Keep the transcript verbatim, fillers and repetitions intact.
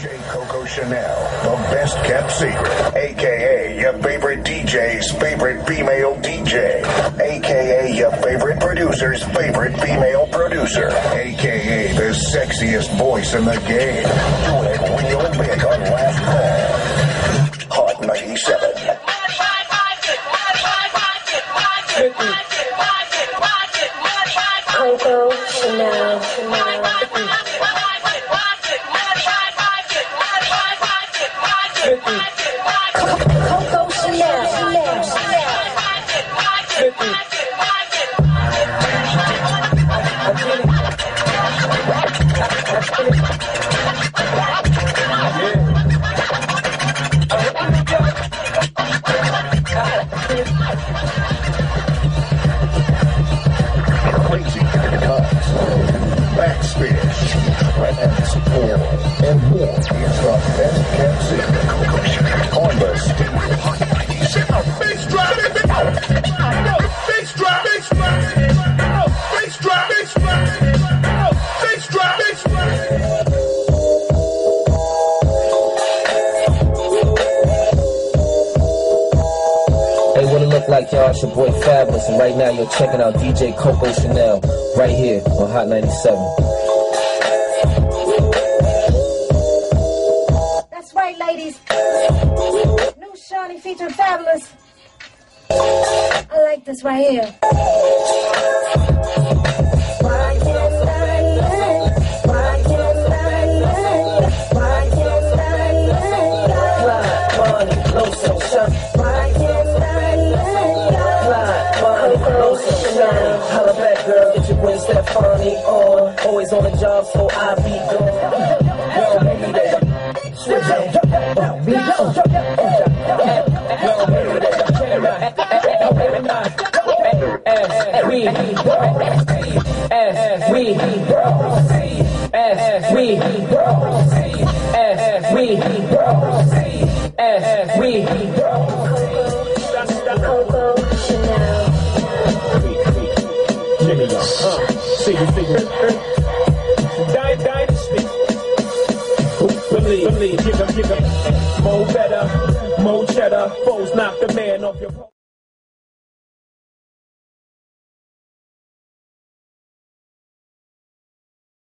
J Coco Chanelle, the best kept secret, aka your favorite D J's favorite female D J, aka your favorite producer's favorite female producer, aka the sexiest voice in the game. Do it real big on Last Call. Hot ninety-seven. Coco Chanelle, Chanelle. Coco Chanelle, Chanelle. Crazy cuts, backspin, and support, and more. It's the best kept secret. Coco Chanelle on the stereo. Hot ninety-seven. Bass drop. Bass drop. Bass drop. Bass drop. Bass drop. Bass drop. Bass drop. Hey, what it look like, y'all? It's your boy Fabulous, and right now you're checking out D J Coco Chanelle right here on Hot ninety-seven. That's right, ladies. New Shawnee featuring Fabulous. I like this right here. Why can't I let? Why can't I let? Why can't I let? Fly, money, low sunshine. Why can't I let? Fly, money, low sunshine. Holla back, girl, get your Gwen Stefani on. Always on the job, so I be gone. Yo, baby, that switch up. Be gone. Yo, baby, that as we as we as we as we as we Coco Chanelle. Jimmy, uh, see you figure. Dynasty. Believe, believe, give up, give up. More better, more cheddar. Foes knock the man off your.